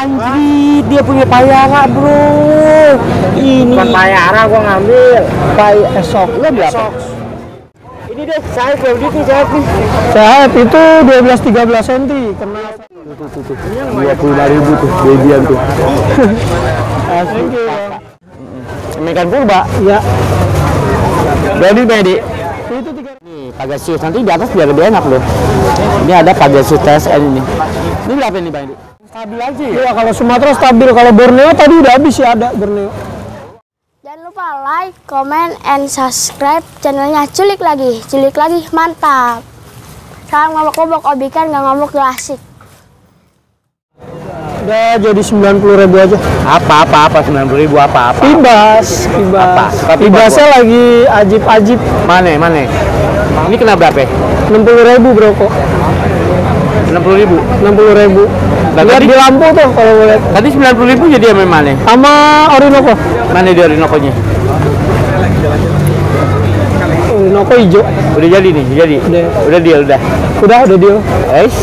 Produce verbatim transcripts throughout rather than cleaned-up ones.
Anjir, dia punya payara bro. Ini bukan payara, gua ngambil pay esok. Lo berapa? Ini deh, saya kayak gitu saya nih. Sehat itu dua belas tiga belas senti. Kena tuh tuh tuh. dua puluh lima ribu tuh, babian tuh. Asik ya. Ikan purba. Iya. Jadi Bedi. Itu tiga. Nih, Pegasus nanti di atas biar lebih enak loh. Ini ada Pegasus T S N ini. Ini berapa nih Bang? Stabil aja ya? Iya, kalau Sumatera stabil, kalau Borneo tadi udah habis ya ada Borneo. Jangan lupa like, comment, and subscribe channelnya Culik Lagi. Culik Lagi, mantap. Sekarang ngobok-ngobok obikan, nggak ngobok gak asik. Udah jadi sembilan puluh ribu aja. Apa apa apa sembilan puluh ribu apa apa? Pibas, pibas. Pibasnya lagi ajib-ajib. Mana mana? Ini kena berapa? enam puluh ribu bro kok. enam puluh ribu. enam puluh ribu. Lihat tadi, di lampu tuh kalau lihat. Tadi sembilan puluh ribu jadi yang mana? Sama Orinoco. Mana di Orinoco-nya? Orinoco hijau. Udah jadi nih, jadi. Udah. Udah deal udah. Udah, udah deal. Guys.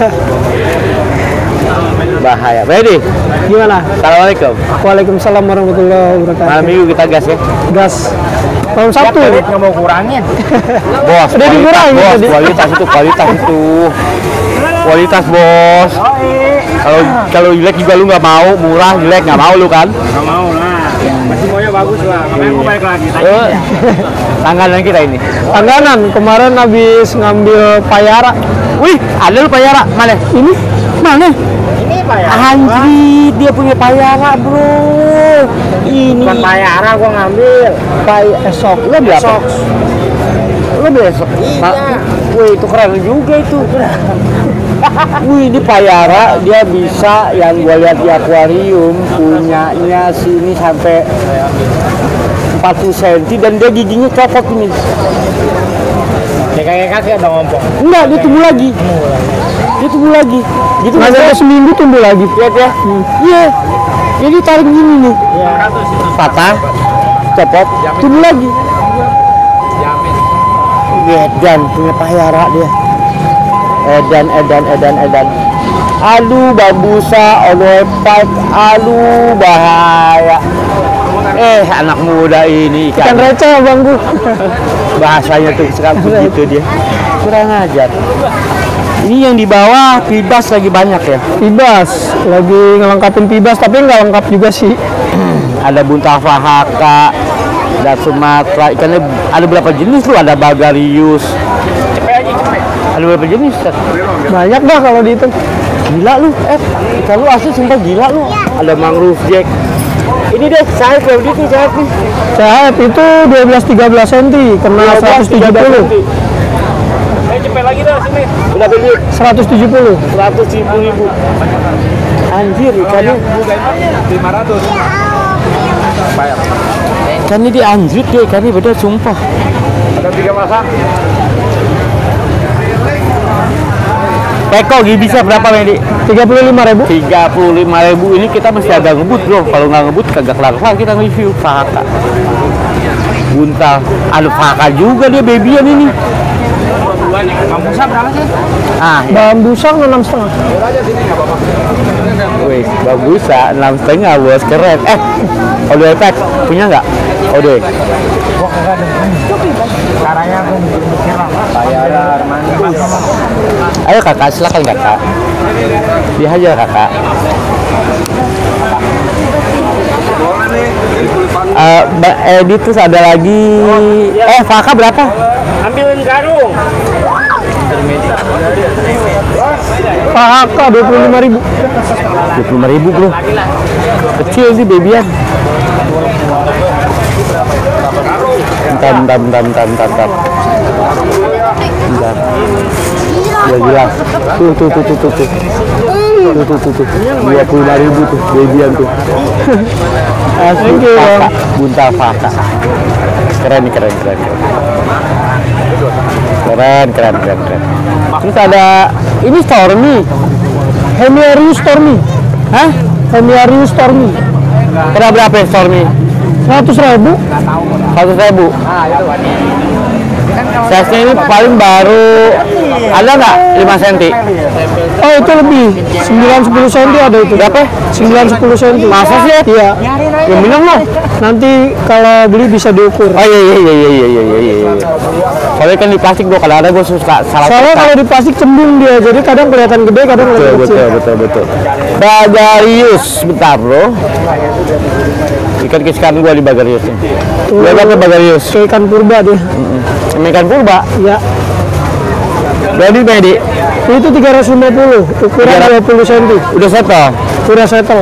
Bahaya. Ready? Gimana? Assalamualaikum. Waalaikumsalam warahmatullahi wabarakatuh. Malam minggu kita gas ya. Gas. Malam Sabtu. Ya, nggak mau kurangin. Bos. Udah dikurangin bos, tadi. Kualitas itu, kualitas itu. Kualitas bos. Kalau kalau jelek juga lu nggak mau, murah jelek nggak mau lu kan? Nggak mau lah. Masih maunya bagus lah. Makanya mau balik lagi. Eh, langganan kita ini. Langganan kemarin habis ngambil payara. Wih, ada lu payara mana? Ini mana? Ini payara. Anjir, dia punya payara bro. Ini Bukan payara, gua ngambil. pay esok. Lo berapa? Lu besok. Iya. Wih, itu keren juga itu. Wih, ini payara, dia bisa yang gue lihat di akuarium punyanya sini sampai empat puluh senti dan dia giginya copot ini. Kayak kakek udah ngompong. Enggak, dia tumbuh lagi. Dia tumbuh lagi. Gitu nggak sampai seminggu tumbuh lagi. Lihat ya. Iya. Jadi tarik gini nih. Patah, copot, tumbuh lagi. Edan punya payara dia. Edan, edan, edan, edan. Aduh, bambusa, onoepat, aduh, bahaya. Eh, anak muda ini Ikan receh bangku. bahasanya tuh sekarang begitu dia. Kurang ajar. Ini yang di bawah pibas lagi banyak ya. Pibas, lagi ngelengkapin pibas tapi nggak lengkap juga sih. Ada bunta fahaka, ada Sumatera. Ikannya ada berapa jenis lu? Ada bagarius. Ada berapa jenis? Banyak dah kalau dihitung. Gila lu, eh ikan lu asli sumpah gila lu. Ada mangrove jack. Ini deh, saya kayak gitu saya nih. Sehat itu dua belas tiga belas senti, kena seratus tujuh puluh. Eh, cepet lagi dah sini. Udah beli seratus tujuh puluh. seratus tujuh puluh ribu. Anjir ikannya. lima ratus. Bayar. Ikannya di anjir dia, ikannya beda sumpah. Ada tiga pasang. Peko bisa berapa Medi? tiga puluh lima ribu. tiga puluh lima ribu ini kita mesti agak ngebut bro. Kalau nggak ngebut kagak kelar-kelar kita review fahaka. Buntal, ada fahaka juga dia babyan ini. Bambusa berapa sih? Ah, ya. Bambusa enam setengah. Wih, bambusa enam setengah bos, keren. Eh, Ode Epek punya nggak? Ode. Gua kagak ada. Caranya aku mikir lah. Payara Armandus. Ayo kakak, silakan kakak. Dia aja kakak. Uh, Edit terus ada lagi. Eh, Faka berapa? Ambilin karung. Faka dua puluh lima ribu. dua puluh lima ribu bro. Kecil sih babyan. Bentar, bentar, bentar, bentar, bentar, bentar. Bentar. Ya jelas. Tuh, tuh, tuh, tuh, tuh, tuh. Tuh, tuh, tuh, tuh. dua puluh lima ribu tuh, babyan tuh. Asik ya. Bunta faka. Keren nih, keren, keren, keren. Keren, keren, keren, keren. Terus ada ini Stormy. Hemiarius Stormy. Hah? Hemiarius Stormy. Kena berapa ya Stormy? seratus ribu. seratus ribu. Ah, itu. Kan Size-nya ini paling baru ada nggak lima senti? Oh itu lebih sembilan sepuluh senti ada itu. Berapa? sembilan sepuluh senti. Masa sih? Iya. Yang bilang loh. Nanti kalau beli bisa diukur. Oh iya iya iya iya iya iya iya. iya. Soalnya kan di plastik gua kadang-kadang gua suka salah. Soalnya kalau di plastik cembung dia, jadi kadang kelihatan gede, kadang betul, kelihatan kecil. betul betul betul. Bagarius, bentar bro. Ikan kesukaan gua di Bagarius nih. Gua dapat Bagarius. Kayak ikan purba dia. Mm-mm. Ikan purba. Ya. Berarti Medi. Itu tiga ratus lima puluh, ukuran dua puluh senti. Udah settle. Udah settle.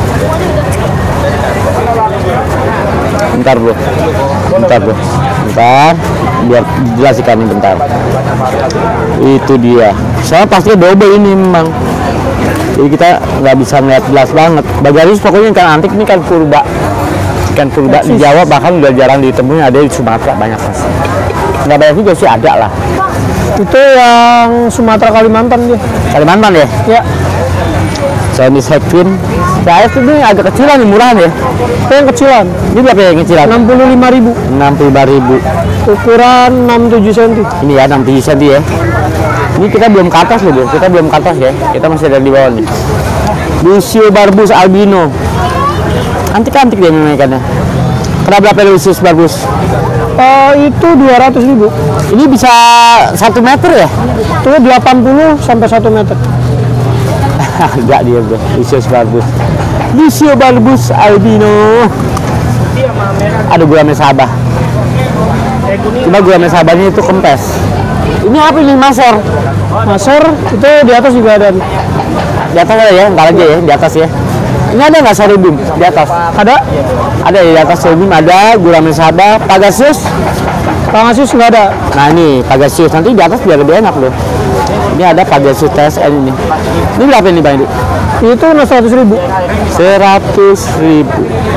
Bentar bro. Bentar bro. Bentar. Biar jelas ikannya bentar. Itu dia. Soalnya pasti double ini memang. Jadi kita nggak bisa ngeliat jelas banget. Bagarius pokoknya ikan antik ini kan purba. Ikan purba di Jawa bahkan udah jarang ditemuin, ada di Sumatera banyak mas. Nggak banyak juga sih, ada lah. Itu yang Sumatera Kalimantan dia. Kalimantan ya? Ya. Chinese Hepin. C S ini agak kecilan nih, murahan ya? Itu yang kecilan. Ini berapa ya yang kecilan? enam puluh lima ribu. enam puluh lima ribu. Ukuran enam puluh tujuh senti. Ini ya enam puluh tujuh senti ya. Ini kita belum ke atas loh, kita belum ke atas ya. Kita masih ada di bawah nih. Lucio Barbus albino. Antik-antik dia memang ikannya. Kenapa berapa Lucio Barbus? Uh, itu dua ratus ribu. Ini bisa satu meter ya? Itu delapan puluh sampai satu meter. Enggak dia bro, Lucio Barbus. Lucio Barbus albino. Ada gurame sabah. Cuma gurame sabahnya itu kempes. Ini apa ini maser? Maser itu di atas juga ada. Di atas ada ya, ntar aja ya, di atas ya. Ini ada nggak sorghum di atas? Ada? Ada ya, di atas sorghum ada, gurame sabah, pagasius. Pagasius nggak ada. Nah ini pagasius, nanti di atas biar lebih enak loh. Ini ada pagasius T S N ini. Ini berapa ini Bang? Itu seratus ribu. Seratus ribu.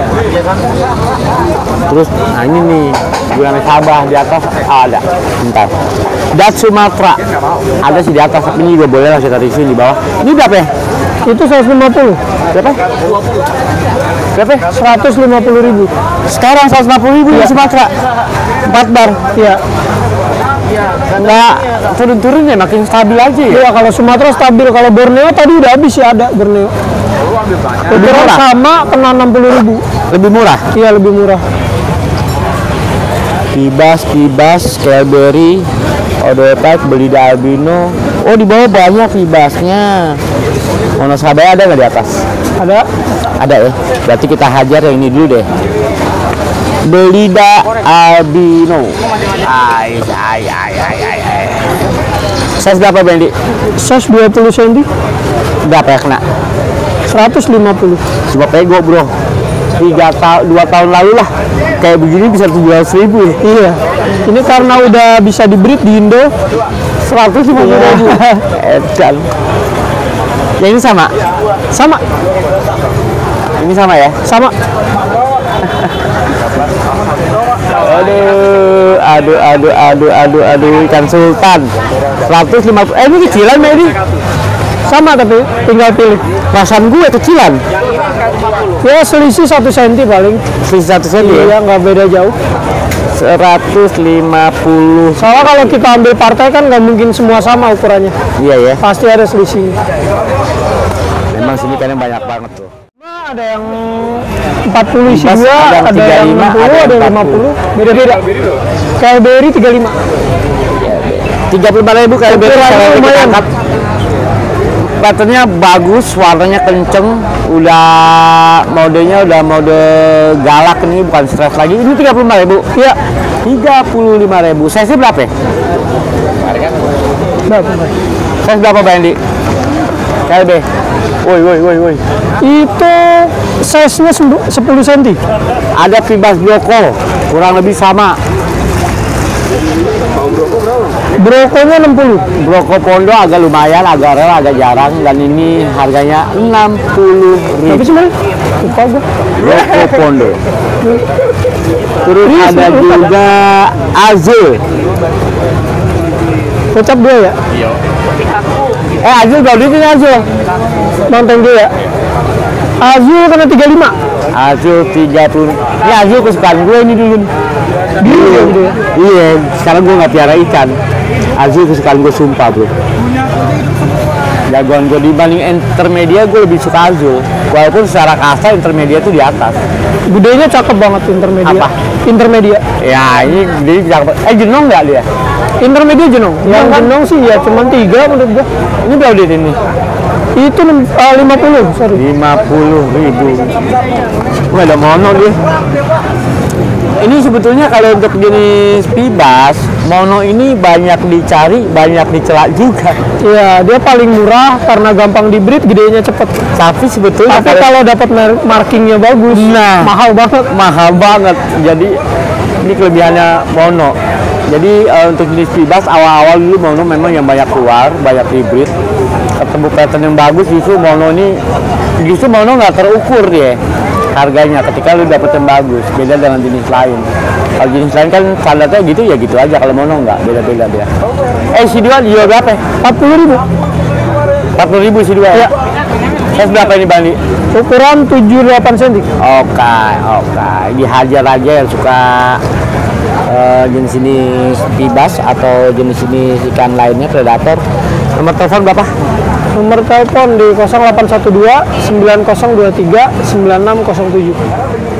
Terus, nah ini nih gurame sabah di atas ah, ada. Bentar. Dat Sumatera ada sih di atas, tapi ini juga boleh lah kita di sini di bawah. Ini berapa ya? Itu seratus lima puluh. Berapa? Berapa? seratus lima puluh ribu. Sekarang seratus lima puluh ribu ya. Di Sumatera. empat bar. Ya. Enggak turun-turun ya, makin stabil aja ya. Iya, kalau Sumatera stabil, kalau Borneo tadi udah habis ya, ada Borneo. Lebih Ukuran murah? sama, kena enam puluh ribu. Lebih murah. Iya, lebih murah. Kibas, kibas, Kelberry, Odoetak, Belida albino. Oh di bawah banyak kibasnya. Monosabaya ada nggak di atas? Ada. Ada ya. Berarti kita hajar yang ini dulu deh. Belida albino. Ay, ay, ay, ay, ay, ay. Size berapa Bendi? Size dua puluh senti. Berapa ya kena? seratus lima puluh. Coba pego bro. Tiga tahun, dua tahun lalu lah. Kayak begini bisa tujuh ratus ribu ya. Iya. Ini karena udah bisa di breed di Indo. Seratus lima puluh ribu. Edan. Ya ini sama. Sama. Ini sama ya. Sama. Aduh, aduh, aduh, aduh, aduh, aduh, ikan sultan. seratus lima puluh. Eh ini kecilan Medi. Sama tapi tinggal pilih. Perasaan gue kecilan. Ya selisih satu senti paling. Selisih satu senti ya. Iya, nggak beda jauh. seratus lima puluh. Soalnya kalau kita ambil partai kan nggak mungkin semua sama ukurannya. Iya ya. Pasti ada selisih. Memang sini kan banyak banget tuh. Nah, ada yang empat puluh isi Bebas, dua, ada yang ada yang tiga puluh lima, enam puluh, ada yang ada yang lima puluh. Beda-beda. Kelberry tiga puluh lima. tiga puluh lima ribu kayak beda Ukurannya kalau kita lumayan. angkat. Patternnya bagus, warnanya kenceng, udah modenya udah mode galak nih, bukan stres lagi. Ini tiga puluh lima ribu. Iya. tiga puluh lima ribu. Size berapa ya? Berapa? Size berapa Bang Andi? K L B. Woi, woi, woi, woi. Itu size-nya sepuluh senti. Ada kibas bloko, kurang lebih sama. Brokonya enam puluh. Broko Pondo agak lumayan, agak rare, agak jarang, dan ini harganya enam puluh Tapi ribu. sebenarnya lupa gua. Broko Pondo. Terus Iya, ada lupa. juga Azul. Kocap dia ya. Eh Azul gak beli ini Azul. Nonton dia ya. Azul kena tiga puluh lima. Azul tiga puluh. Ini Azul kesukaan gue ini dulu. Iya, iya. Sekarang gue nggak piara ikan. Azul kesukaan gue sumpah bro. Jagoan gue dibanding intermedia gue lebih suka Azul. Walaupun secara kasta intermedia tuh di atas. Gedenya cakep banget intermedia. Apa? Intermedia. Ya ini gede cakep. Eh jenong nggak dia? Intermedia jenong. Yang kan? jenong sih ya cuman tiga menurut gua. Ini berapa duit ini? Itu uh, lima puluh, sorry. lima puluh ribu. Wah ada mono dia. Ini sebetulnya kalau untuk jenis pibas, mono ini banyak dicari, banyak dicelak juga. Iya, dia paling murah karena gampang di-breed, gedenya cepet. Tapi sebetulnya Tapi kalau dapat markingnya bagus, nah, mahal banget. Mahal banget. Jadi ini kelebihannya mono. Jadi uh, untuk jenis pibas awal-awal dulu mono memang yang banyak keluar, banyak di-breed. Ketemu pattern yang bagus, justru mono ini justru mono nggak terukur dia harganya ketika lu dapet yang bagus, beda dengan jenis lain. Kalau jenis lain kan standarnya gitu ya gitu aja, kalau mono nggak, beda-beda dia. Eh si dua dijual berapa? empat puluh ribu. empat puluh ribu si dua ya? Size berapa ini Bandi? Ukuran tujuh puluh delapan senti. Oke, oke. Dihajar aja yang suka uh, jenis ini pibas atau jenis ini ikan lainnya predator. Nomor telepon berapa? Nomor telepon di nol delapan satu dua sembilan nol dua tiga sembilan enam nol tujuh.